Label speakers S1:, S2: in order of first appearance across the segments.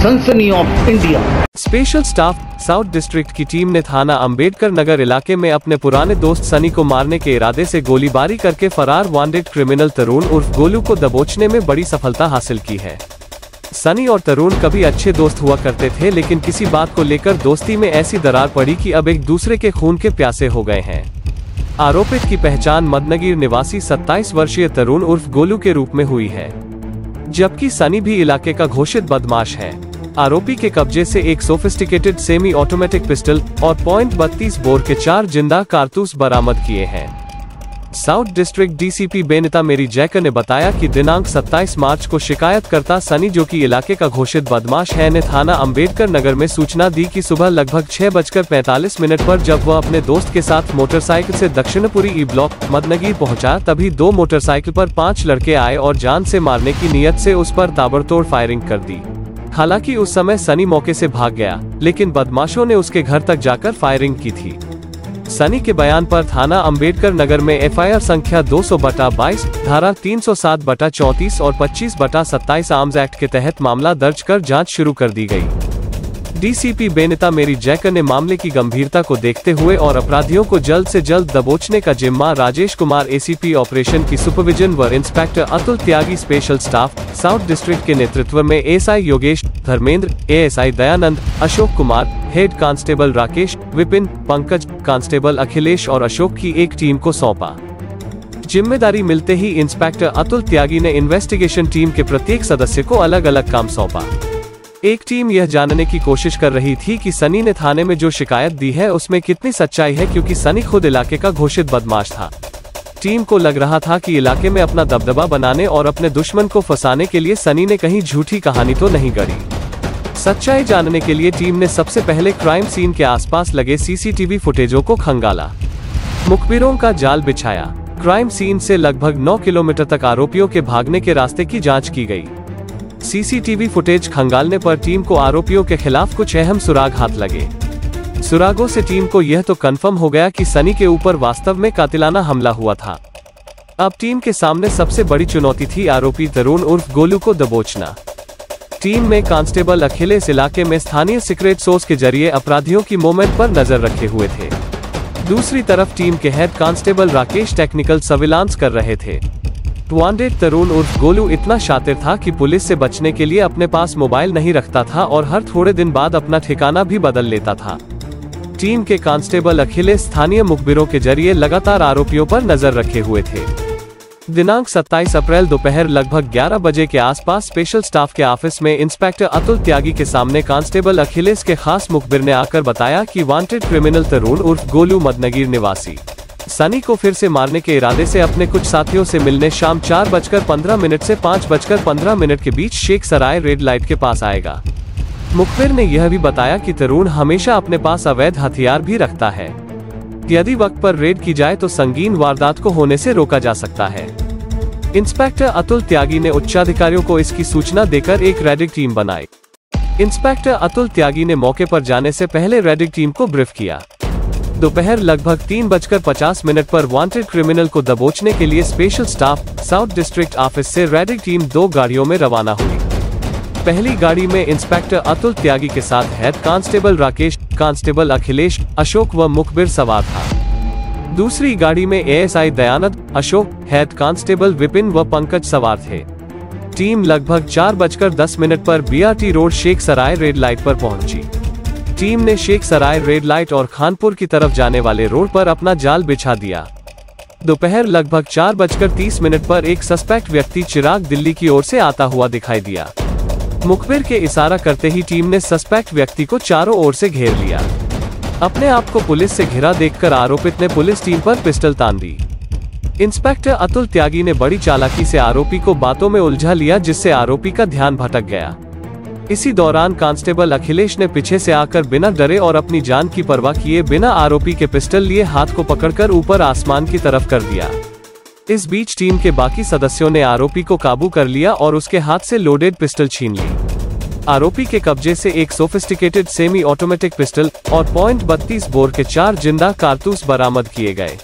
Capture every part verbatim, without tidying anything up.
S1: सनसनी of India.
S2: Special staff south district की team ने थाना अंबेडकर नगर इलाके में अपने पुराने दोस्त सनी को मारने के इरादे से गोलीबारी करके फरार वांटेड क्रिमिनल तरुण उर्फ गोलू को दबोचने में बड़ी सफलता हासिल की है। सनी और तरुण कभी अच्छे दोस्त हुआ करते थे, लेकिन किसी बात को लेकर दोस्ती में ऐसी दरार पड़ी कि अब एक दूसरे के खून के प्यासे हो गए हैं। आरोपित की पहचान मदनगीर निवासी सत्ताईस वर्षीय तरुण उर्फ गोलू के रूप में हुई है, जबकि सनी भी इलाके का घोषित बदमाश है। आरोपी के कब्जे से एक सोफिस्टिकेटेड सेमी ऑटोमेटिक पिस्टल और पॉइंट बत्तीस बोर के चार जिंदा कारतूस बरामद किए हैं। साउथ डिस्ट्रिक्ट डीसीपी बेनिता मेरी जैकर ने बताया कि दिनांक सत्ताईस मार्च को शिकायतकर्ता सनी, जो कि इलाके का घोषित बदमाश है, ने थाना अंबेडकर नगर में सूचना दी कि सुबह लगभग छह बजकर पैंतालीस मिनट पर जब वह अपने दोस्त के साथ मोटरसाइकिल से दक्षिणपुरी ई ब्लॉक मदनगीर पहुंचा, तभी दो मोटरसाइकिल पर पांच लड़के आए और जान से मारने की नीयत से उस पर ताबड़तोड़ फायरिंग कर दी। हालांकि उस समय सनी मौके से भाग गया, लेकिन बदमाशों ने उसके घर तक जाकर फायरिंग की थी। सनी के बयान पर थाना अंबेडकर नगर में एफआईआर संख्या दो सौ बटा बाईस, धारा तीन सौ सात बटा चौंतीस और पच्चीस बटा सत्ताईस आर्म्स एक्ट के तहत मामला दर्ज कर जांच शुरू कर दी गई। डीसीपी बेनिता मेरी जैकर ने मामले की गंभीरता को देखते हुए और अपराधियों को जल्द से जल्द दबोचने का जिम्मा राजेश कुमार एसीपी ऑपरेशन की सुपरविजन व inspector Atul Tyagi special staff south district के नेतृत्व में ASI Yogesh, Dharmendra, ASI Dayanand, Ashok Kumar, head constable Rakesh, Vipin, Pankaj, constable Akhilesh और अशोक की एक टीम को सौंपा। जिम्मेदारी मिलते ही इंस्पेक्टर अतुल त्यागी ने इन्वेस्टिगेशन टीम के प्रत्येक सदस्य को अलग अलग काम सौंपा। एक टीम यह जानने की कोशिश कर रही थी कि सनी ने थाने में जो शिकायत दी है उसमें कितनी सच्चाई है, क्योंकि सनी खुद इलाके का घोषित बदमाश था। टीम को लग रहा था कि इलाके में अपना दबदबा बनाने और अपने दुश्मन को फंसाने के लिए सनी ने कहीं झूठी कहानी तो नहीं गढ़ी। सच्चाई जानने के लिए टीम ने सबसे पहले क्राइम सीन के आसपास लगे सीसीटीवी फुटेजों को खंगाला, मुखबिरों का जाल बिछाया। क्राइम सीन से लगभग नौ किलोमीटर तक आरोपियों के भागने के रास्ते की जांच की गई। सीसीटीवी फुटेज खंगालने पर टीम को आरोपियों के खिलाफ कुछ अहम सुराग हाथ लगे। सुरागों से टीम को यह तो कंफर्म हो गया कि सनी के ऊपर वास्तव में कातिलाना हमला हुआ था। अब टीम के सामने सबसे बड़ी चुनौती थी आरोपी तरुण उर्फ गोलू को दबोचना। टीम में कांस्टेबल अखिलेश इलाके में स्थानीय सीक्रेट सोर्स के जरिए अपराधियों की मूवमेंट पर नजर रखे हुए थे। दूसरी तरफ टीम के head constable Rakesh technical surveillance कर रहे थे। वांटेड तरुण उर्फ गोलू इतना शातिर था कि पुलिस से बचने के लिए अपने पास मोबाइल नहीं रखता था और हर थोड़े दिन बाद अपना ठिकाना भी बदल लेता था। टीम के कांस्टेबल अखिलेश स्थानीय मुखबिरों के जरिए लगातार आरोपियों पर नजर रखे हुए थे। दिनांक सत्ताईस अप्रैल दोपहर लगभग ग्यारह बजे के आसपास स्पेशल स्टाफ के ऑफिस में इंस्पेक्टर अतुल त्यागी के सामने कांस्टेबल अखिलेश के खास मुखबिर ने आकर बताया कि वांटेड क्रिमिनल तरुण उर्फ गोलू मदनगीर निवासी सनी को फिर से मारने के इरादे से अपने कुछ साथियों से मिलने शाम चार बजकर पंद्रह मिनट से पाँच बजकर पंद्रह मिनट के बीच शेख सराय रेड लाइट के पास आएगा। मुखबिर ने यह भी बताया कि तरुण हमेशा अपने पास अवैध हथियार भी रखता है। यदि वक्त पर रेड की जाए तो संगीन वारदात को होने से रोका जा सकता है। इंस्पेक्टर अतुल त्यागी ने उच्चाधिकारियों को इसकी सूचना देकर एक रेडिंग टीम बनाई। इंस्पेक्टर अतुल त्यागी ने मौके पर जाने से पहले रेडिंग टीम को ब्रीफ किया। दोपहर लगभग तीन बजकर पचास मिनट पर वांटेड क्रिमिनल को दबोचने के लिए special staff south district office से रेडिंग टीम दो गाड़ियों में रवाना हुई। पहली गाड़ी में इंस्पेक्टर अतुल त्यागी के साथ head constable Rakesh, constable Akhilesh, Ashok व मुखबिर सवार था। दूसरी गाड़ी में ASI Dayanand, Ashok, head constable Vipin व पंकज सवार थे। टीम लगभग चार बजकर दस मिनट पर BRT road Sheikh Sarai red light पर पहुंची। टीम ने शेख सराय रेड लाइट और खानपुर की तरफ जाने वाले रोड पर अपना जाल बिछा दिया। दोपहर लगभग चार बजकर तीस मिनट पर एक सस्पेक्ट व्यक्ति चिराग दिल्ली की ओर से आता हुआ दिखाई दिया। मुखबिर के इशारा करते ही टीम ने सस्पेक्ट व्यक्ति को चारों ओर से घेर लिया। अपने आप को पुलिस से घिरा देखकर आरोपित ने पुलिस टीम पर पिस्टल तान दी। इंस्पेक्टर अतुल त्यागी ने बड़ी चालाकी से आरोपी को बातों में उलझा लिया, जिससे आरोपी का ध्यान भटक गया। इसी दौरान कांस्टेबल अखिलेश ने पीछे से आकर बिना डरे और अपनी जान की परवाह किए बिना आरोपी के पिस्टल लिए हाथ को पकड़कर ऊपर आसमान की तरफ कर दिया। इस बीच टीम के बाकी सदस्यों ने आरोपी को काबू कर लिया और उसके हाथ से लोडेड पिस्टल छीन ली। आरोपी के कब्जे से एक सोफिस्टिकेटेड सेमी ऑटोमेटिक पिस्टल और पॉइंट बत्तीस बोर के चार जिंदा कारतूस बरामद किए गए।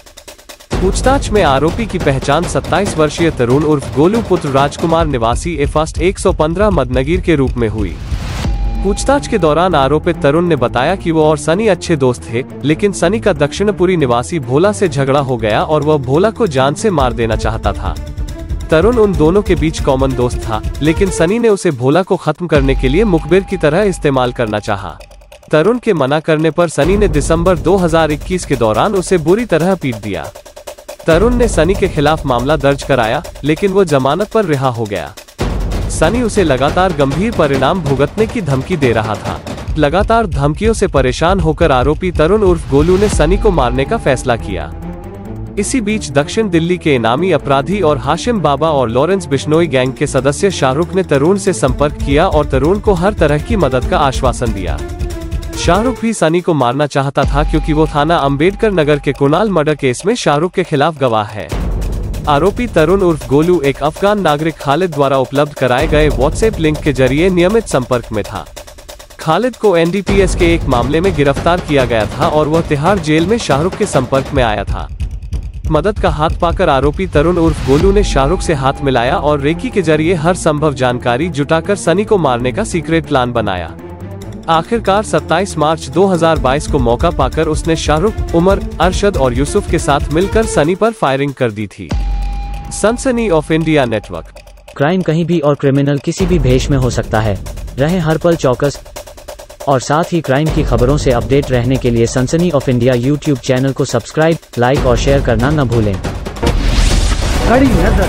S2: पूछताछ में आरोपी की पहचान सत्ताईस वर्षीय तरुण उर्फ गोलू पुत्र राजकुमार निवासी ए फर्स्ट एक सौ पंद्रह मदनगीर के रूप में हुई। पूछताछ के दौरान आरोपित तरुण ने बताया कि वो और सनी अच्छे दोस्त थे, लेकिन सनी का दक्षिणपुरी निवासी भोला से झगड़ा हो गया और वह भोला को जान से मार देना चाहता था। तरुण उन दोनों के बीच कॉमन दोस्त था, लेकिन सनी ने उसे भोला को खत्म करने के लिए मुखबिर की तरह इस्तेमाल करना चाहा। तरुण के मना करने पर सनी ने दिसंबर दो हज़ार इक्कीस के दौरान उसे बुरी तरह पीट दिया। तरुण ने सनी के खिलाफ मामला दर्ज कराया, लेकिन वो जमानत पर रिहा हो गया। सनी उसे लगातार गंभीर परिणाम भुगतने की धमकी दे रहा था। लगातार धमकियों से परेशान होकर आरोपी तरुण उर्फ गोलू ने सनी को मारने का फैसला किया। इसी बीच दक्षिण दिल्ली के इनामी अपराधी और हाशिम बाबा और लॉरेंस बिश्नोई गैंग के सदस्य शाहरुख ने तरुण से संपर्क किया और तरुण को हर तरह की मदद का आश्वासन दिया। शाहरुख भी सनी को मारना चाहता था, क्योंकि वो थाना अंबेडकर नगर के कुणाल मर्डर केस में शाहरुख के खिलाफ गवाह है। आरोपी तरुण उर्फ गोलू एक अफगान नागरिक खालिद द्वारा उपलब्ध कराए गए व्हाट्सएप लिंक के जरिए नियमित संपर्क में था। खालिद को एन डी पी एस के एक मामले में गिरफ्तार किया गया था और वह तिहाड़ जेल में शाहरुख के संपर्क में आया था। मदद का हाथ पाकर आरोपी तरुण उर्फ गोलू ने शाहरुख से हाथ मिलाया और रेकी के जरिए हर संभव जानकारी जुटाकर सनी को मारने का सीक्रेट प्लान बनाया। आखिरकार सत्ताईस मार्च दो हज़ार बाईस को मौका पाकर उसने शाहरुख, उमर, अरशद और यूसुफ के साथ मिलकर सनी पर फायरिंग कर दी थी। सनसनी ऑफ इंडिया नेटवर्क।
S1: क्राइम कहीं भी और क्रिमिनल किसी भी भेष में हो सकता है। रहे हर पल चौकस और साथ ही क्राइम की खबरों से अपडेट रहने के लिए सनसनी ऑफ इंडिया यूट्यूब चैनल को सब्सक्राइब, लाइक और शेयर करना न भूलें।
S3: कड़ी नजर,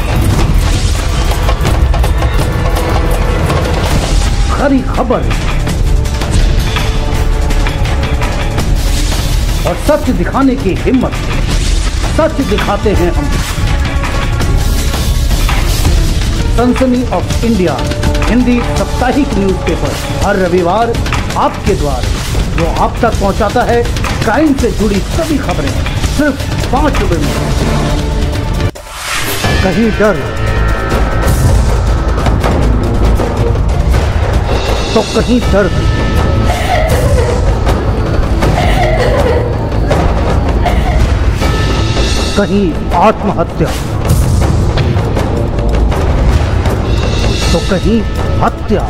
S3: खरी खबर और सच दिखाने की हिम्मत, सच दिखाते हैं हम। सनसनी ऑफ इंडिया हिंदी साप्ताहिक न्यूज़पेपर हर रविवार आपके द्वार, जो आप तक पहुंचाता है क्राइम से जुड़ी सभी खबरें सिर्फ पाँच रुपए में। कहीं डर तो कहीं दर्द, कहीं आत्महत्या तो कहीं हत्या,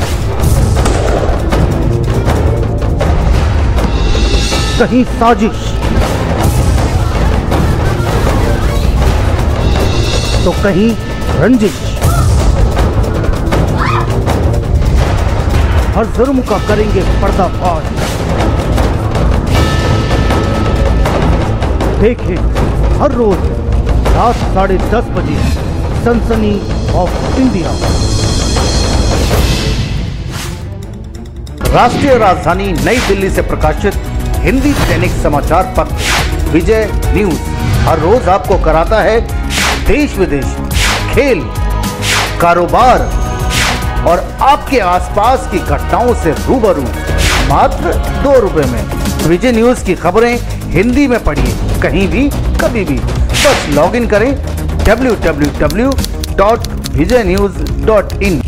S3: कहीं साजिश तो कहीं रंजिश। हर जुर्म का करेंगे पर्दाफाश। देखें हर रोज रात साढ़े दस बजे सनसनी ऑफ इंडिया। राष्ट्रीय राजधानी नई दिल्ली से प्रकाशित हिंदी दैनिक समाचार पत्र विजय न्यूज हर रोज आपको कराता है देश विदेश, खेल, कारोबार और आपके आसपास की घटनाओं से रूबरू मात्र दो रुपए में। विजय न्यूज की खबरें हिंदी में पढ़िए कहीं भी कभी भी। बस लॉग इन करें W W W dot Vijay news dot इन।